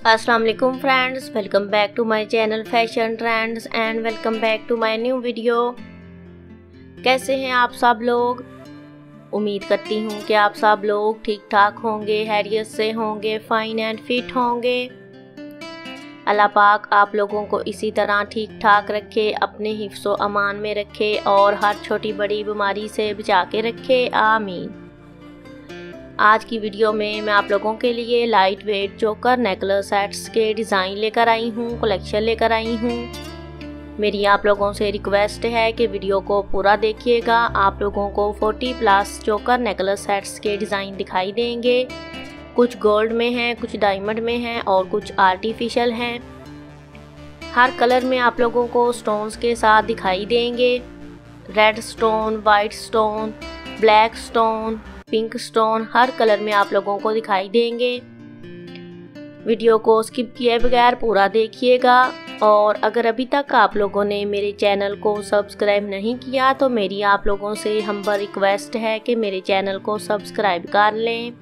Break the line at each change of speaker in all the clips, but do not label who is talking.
अस्सलाम वालेकुम friends, welcome back to my channel fashion trends and welcome back to my new video. कैसे हैं आप सब लोग? उम्मीद करती हूँ कि आप सब लोग ठीक ठाक होंगे, खैरियत से होंगे, फाइन एंड फिट होंगे। अल्लाह पाक आप लोगों को इसी तरह ठीक ठाक रखे, अपने हिफ्ज़ो अमान में रखे और हर छोटी बड़ी बीमारी से बचा के रखे, आमीन। आज की वीडियो में मैं आप लोगों के लिए light weight choker necklace sets के डिज़ाइन लेकर आई हूँ, कलेक्शन लेकर आई हूँ। मेरी आप लोगों से रिक्वेस्ट है कि वीडियो को पूरा देखिएगा। आप लोगों को 40+ चोकर नेकलेस सेट्स के डिज़ाइन दिखाई देंगे। कुछ गोल्ड में हैं, कुछ डायमंड में हैं और कुछ आर्टिफिशियल हैं। हर कलर में आप लोगों को स्टोन्स के साथ दिखाई देंगे। Red stone, white stone, black stone, pink stone, हर कलर में आप लोगों को दिखाई देंगे। वीडियो को स्किप किए बगैर पूरा देखिएगा। और अगर अभी तक आप लोगों ने मेरे चैनल को सब्सक्राइब नहीं किया तो मेरी आप लोगों से हम्बल रिक्वेस्ट है कि मेरे चैनल को सब्सक्राइब कर लें।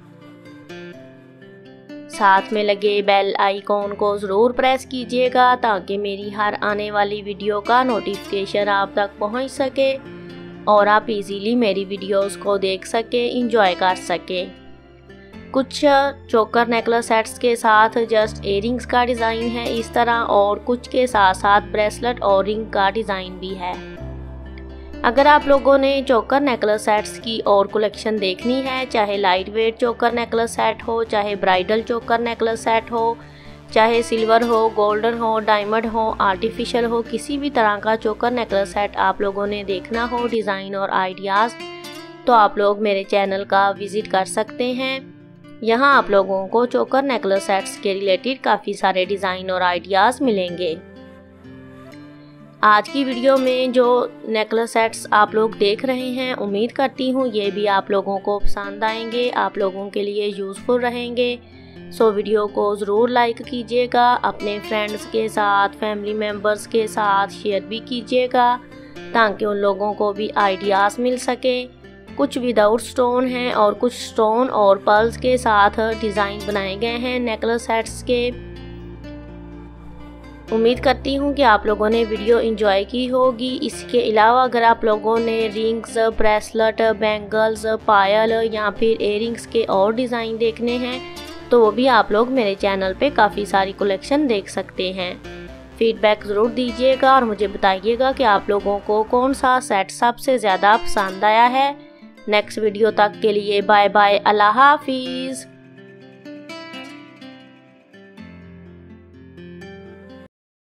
साथ में लगे बेल आइकॉन को ज़रूर प्रेस कीजिएगा ताकि मेरी हर आने वाली वीडियो का नोटिफिकेशन आप तक पहुंच सके और आप इजीली मेरी वीडियोस को देख सके, इंजॉय कर सके। कुछ चोकर नेकलेस सेट्स के साथ जस्ट इयररिंग्स का डिज़ाइन है इस तरह, और कुछ के साथ साथ ब्रेसलेट और रिंग का डिज़ाइन भी है। अगर आप लोगों ने चोकर नेकलेस सेट्स की और कलेक्शन देखनी है, चाहे light weight choker necklace set हो, चाहे ब्राइडल चोकर नेकलेस सेट हो, चाहे सिल्वर हो, गोल्डन हो, डायमंड हो, आर्टिफिशियल हो, किसी भी तरह का चोकर नेकलेस सेट आप लोगों ने देखना हो, डिज़ाइन और आइडियाज़, तो आप लोग मेरे चैनल का विज़िट कर सकते हैं। यहाँ आप लोगों को चोकर नेकलेस सेट्स के रिलेटेड काफ़ी सारे डिज़ाइन और आइडियाज़ मिलेंगे। आज की वीडियो में जो नेकलेस सेट्स आप लोग देख रहे हैं, उम्मीद करती हूँ ये भी आप लोगों को पसंद आएंगे, आप लोगों के लिए यूज़फुल रहेंगे। सो वीडियो को ज़रूर लाइक कीजिएगा, अपने फ्रेंड्स के साथ, फैमिली मेम्बर्स के साथ शेयर भी कीजिएगा ताकि उन लोगों को भी आइडियाज़ मिल सके। कुछ विदाउट स्टोन हैं और कुछ स्टोन और पर्ल्स के साथ डिज़ाइन बनाए गए हैं नेकलेस सेट्स के। उम्मीद करती हूँ कि आप लोगों ने वीडियो एंजॉय की होगी। इसके अलावा अगर आप लोगों ने रिंग्स, ब्रेसलेट, बैंगल्स, पायल या फिर इयररिंग्स के और डिज़ाइन देखने हैं तो वो भी आप लोग मेरे चैनल पे काफ़ी सारी कलेक्शन देख सकते हैं। फीडबैक ज़रूर दीजिएगा और मुझे बताइएगा कि आप लोगों को कौन सा सेट सबसे ज़्यादा पसंद आया है। नेक्स्ट वीडियो तक के लिए बाय बाय, अल्लाह हाफिज़।